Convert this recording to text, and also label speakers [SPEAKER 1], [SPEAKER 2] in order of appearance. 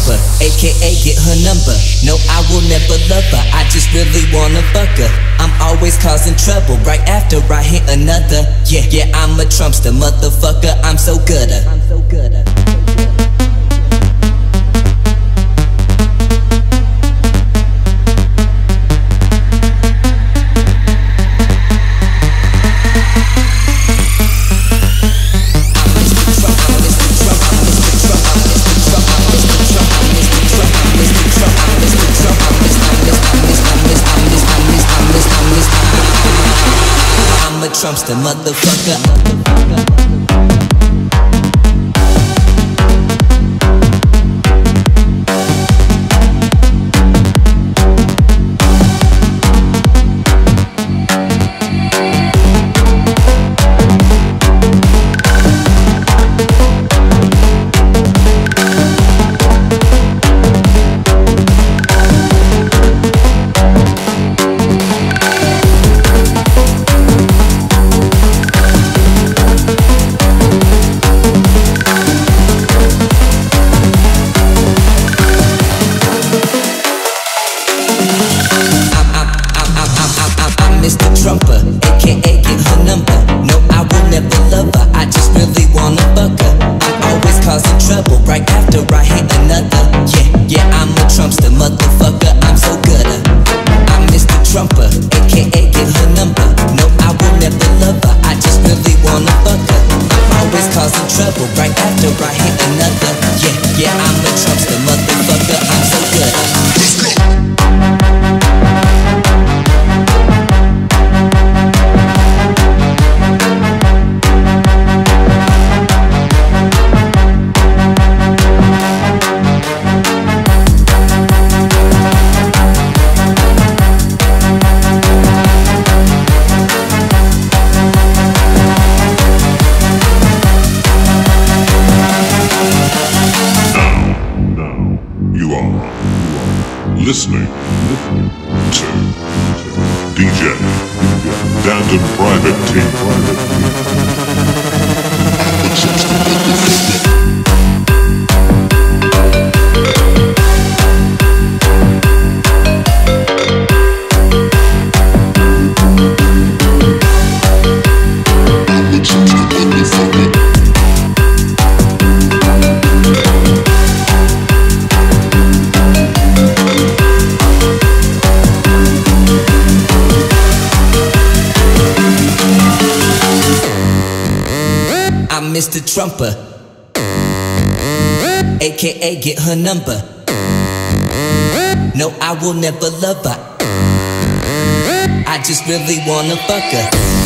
[SPEAKER 1] Trumper, aka get her number. No, I will never love her, I just really wanna fuck her. I'm always causing trouble right after I hit another. Yeah, I'm a Trumpster, motherfucker, I'm so gooder. I'm a Trumpster, motherfucker. Mr. Trumper, aka get her number. No, I will never love her, I just really wanna fuck her. I'm always causing trouble right after I hit another. Yeah, I'm a Trumpster, motherfucker, I'm so gooder. I'm Mr. Trumper, aka get her number. No, I will never love her, I just really wanna fuck her. I'm always causing trouble right after I hit another. Yeah, I'm a Trumpster, motherfucker, I'm so gooder. Let's go.
[SPEAKER 2] Listening to DJ Dandon Private Team.
[SPEAKER 1] I'm Mr. Trumper, aka get her number. No, I will never love her, I just really wanna fuck her.